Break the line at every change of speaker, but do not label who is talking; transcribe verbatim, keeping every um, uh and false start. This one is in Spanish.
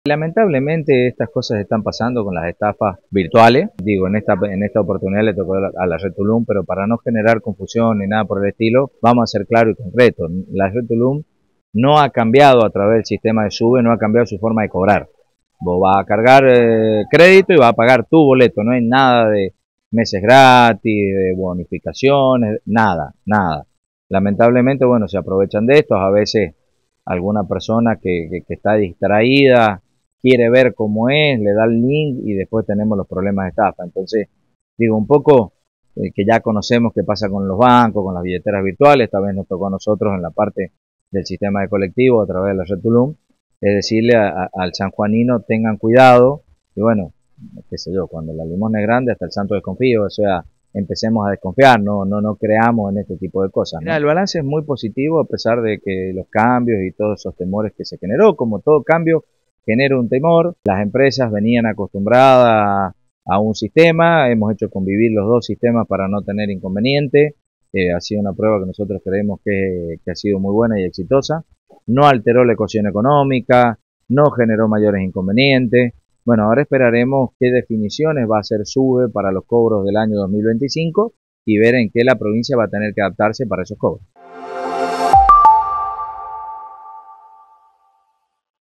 Lamentablemente estas cosas están pasando con las estafas virtuales. Digo, en esta, en esta oportunidad le tocó a la Red Tulum, pero para no generar confusión ni nada por el estilo, vamos a ser claros y concretos. La Red Tulum no ha cambiado a través del sistema de SUBE, no ha cambiado su forma de cobrar. Vos vas a cargar eh, crédito y vas a pagar tu boleto, no hay nada de meses gratis, de bonificaciones, nada, nada. Lamentablemente, bueno, se aprovechan de esto, a veces alguna persona que, que, que está distraída, quiere ver cómo es, le da el link y después tenemos los problemas de estafa. Entonces, digo, un poco eh, que ya conocemos qué pasa con los bancos, con las billeteras virtuales, esta vez nos tocó a nosotros en la parte del sistema de colectivo a través de la Red Tulum, es decirle a, a, al sanjuanino tengan cuidado, y bueno, qué sé yo, cuando la limosna es grande hasta el santo desconfío, o sea, empecemos a desconfiar, no, no, no creamos en este tipo de cosas, ¿no? Mira, el balance es muy positivo a pesar de que los cambios y todos esos temores que se generó, como todo cambio, genera un temor. Las empresas venían acostumbradas a un sistema, hemos hecho convivir los dos sistemas para no tener inconveniente. Eh, ha sido una prueba que nosotros creemos que, que ha sido muy buena y exitosa. No alteró la ecuación económica, no generó mayores inconvenientes. Bueno, ahora esperaremos qué definiciones va a hacer SUBE para los cobros del año dos mil veinticinco y ver en qué la provincia va a tener que adaptarse para esos cobros.